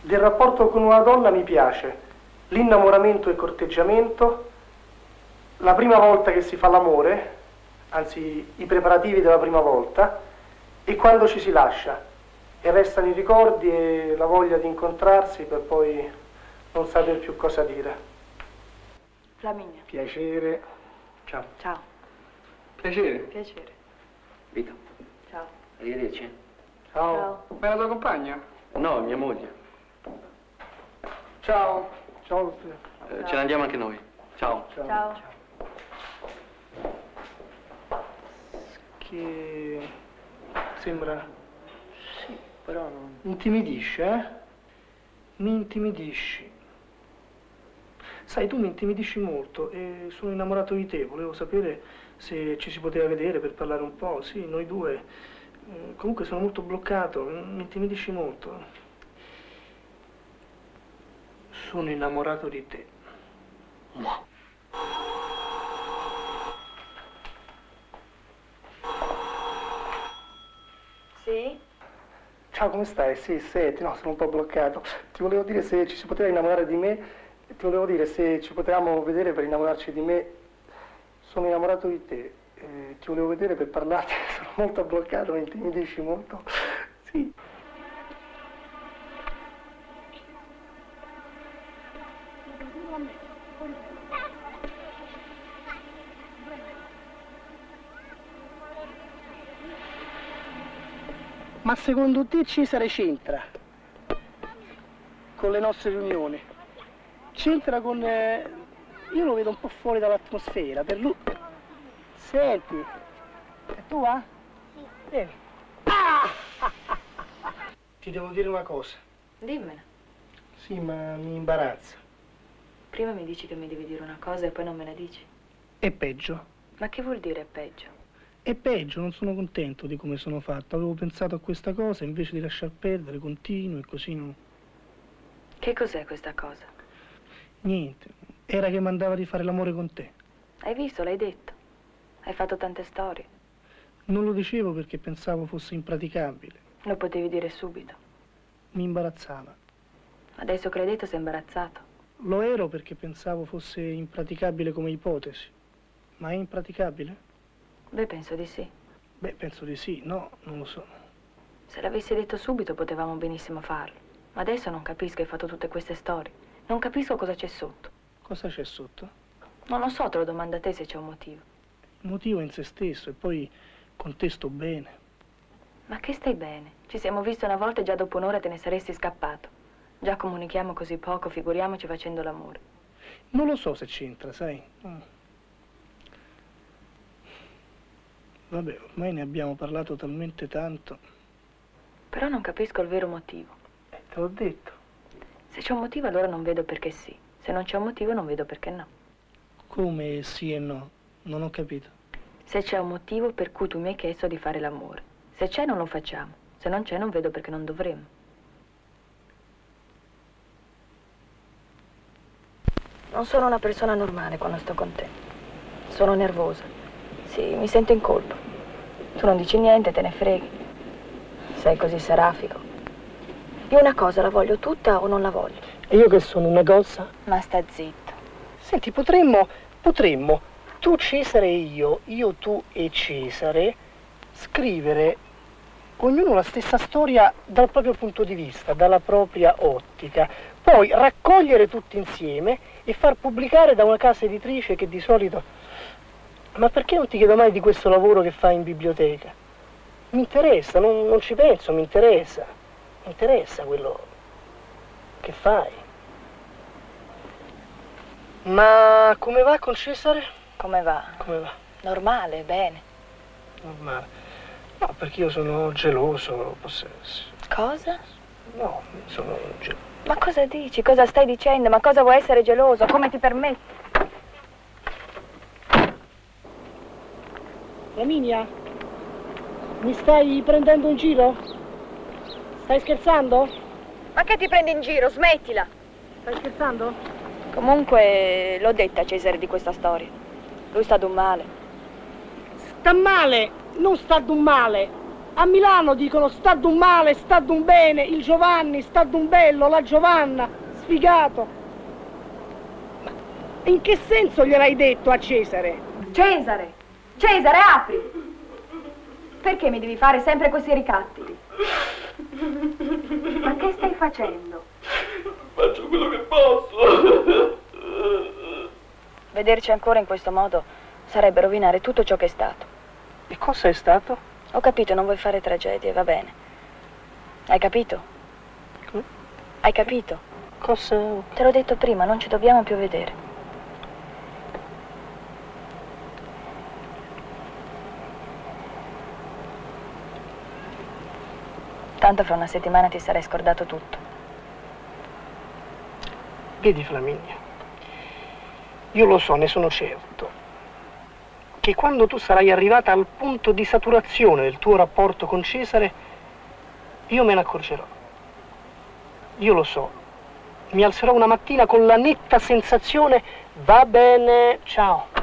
Del rapporto con una donna mi piace l'innamoramento e corteggiamento, la prima volta che si fa l'amore, anzi i preparativi della prima volta, e quando ci si lascia e restano i ricordi e la voglia di incontrarsi per poi non saper più cosa dire. Flaminia. Piacere. Ciao. Ciao. Piacere. Piacere. Vito. Ciao. Arrivederci. Ciao. Ciao. Ma è la tua compagna? No, mia moglie. Ciao. Ciao. Ce ne andiamo anche noi. Ciao. Ciao. Ciao. Che sembra... Sì, però non... Mi intimidisce, eh? Mi intimidisci. Sai, tu mi intimidisci molto e sono innamorato di te. Volevo sapere se ci si poteva vedere per parlare un po'. Sì, noi due. Comunque sono molto bloccato, mi intimidisci molto. Sono innamorato di te. Sì? Ciao, come stai? Sì, senti, no, sono un po' bloccato. Ti volevo dire se ci si poteva innamorare di me, ti volevo dire se ci potevamo vedere per innamorarci di me. Sono innamorato di te, ti volevo vedere per parlarti, sono molto bloccato, mi intimidisci molto. Sì. Ma secondo te Cesare c'entra con le nostre riunioni? C'entra con... io lo vedo un po' fuori dall'atmosfera, per lui... Senti, e tu va? Sì. Vieni. Ah! Ti devo dire una cosa. Dimmela. Sì, ma mi imbarazza. Prima mi dici che mi devi dire una cosa e poi non me la dici. È peggio. Ma che vuol dire peggio? È peggio, non sono contento di come sono fatto. Avevo pensato a questa cosa, invece di lasciar perdere, continuo e così non... Che cos'è questa cosa? Niente. Era che mandava di fare l'amore con te. Hai visto, l'hai detto. Hai fatto tante storie. Non lo dicevo perché pensavo fosse impraticabile. Lo potevi dire subito. Mi imbarazzava. Adesso che l'hai detto sei imbarazzato. Lo ero perché pensavo fosse impraticabile come ipotesi. Ma è impraticabile? Beh, penso di sì. Beh, penso di sì. No, non lo so. Se l'avessi detto subito potevamo benissimo farlo. Ma adesso non capisco, hai fatto tutte queste storie. Non capisco cosa c'è sotto. Cosa c'è sotto? Non lo so, te lo domando a te se c'è un motivo. Il motivo è in se stesso e poi con te sto bene. Ma che stai bene? Ci siamo visti una volta e già dopo un'ora te ne saresti scappato. Già comunichiamo così poco, figuriamoci facendo l'amore. Non lo so se c'entra, sai. Vabbè, ormai ne abbiamo parlato talmente tanto. Però non capisco il vero motivo. Te l'ho detto. Se c'è un motivo allora non vedo perché sì. Se non c'è un motivo non vedo perché no. Come sì e no? Non ho capito. Se c'è un motivo per cui tu mi hai chiesto di fare l'amore. Se c'è non lo facciamo. Se non c'è non vedo perché non dovremmo. Non sono una persona normale quando sto con te. Sono nervosa. Sì, mi sento in colpa. Tu non dici niente, te ne freghi. Sei così serafico. Io una cosa la voglio tutta o non la voglio? E io che sono una gozza? Ma sta zitto. Senti, potremmo, tu Cesare e io tu e Cesare, scrivere ognuno la stessa storia dal proprio punto di vista, dalla propria ottica, poi raccogliere tutti insieme e far pubblicare da una casa editrice che di solito... Ma perché non ti chiedo mai di questo lavoro che fai in biblioteca? Mi interessa, non ci penso, mi interessa. Mi interessa quello che fai. Ma come va con Cesare? Come va? Come va? Normale, bene. Normale. No, perché io sono geloso, possesso. Cosa? No, sono geloso. Ma cosa dici? Cosa stai dicendo? Ma cosa vuoi essere geloso? Come ti permetti? Flaminia, mi stai prendendo in giro? Stai scherzando? Ma che ti prendi in giro? Smettila! Stai scherzando? Comunque l'ho detta a Cesare di questa storia. Lui sta d'un male. Sta male, non sta d'un male. A Milano dicono sta d'un male, sta d'un bene, il Giovanni, sta d'un bello, la Giovanna, sfigato. Ma in che senso gliel'hai detto a Cesare? Cesare! Cesare, apri! Perché mi devi fare sempre questi ricatti? Ma che stai facendo? Faccio quello che posso. Vederci ancora in questo modo sarebbe rovinare tutto ciò che è stato. E cosa è stato? Ho capito, non vuoi fare tragedie, va bene. Hai capito? Hai capito? Cosa? Te l'ho detto prima, non ci dobbiamo più vedere. Tanto fra una settimana ti sarai scordato tutto. Vedi, Flaminia, io lo so, ne sono certo, che quando tu sarai arrivata al punto di saturazione del tuo rapporto con Cesare, io me ne accorgerò. Io lo so. Mi alzerò una mattina con la netta sensazione, va bene, ciao.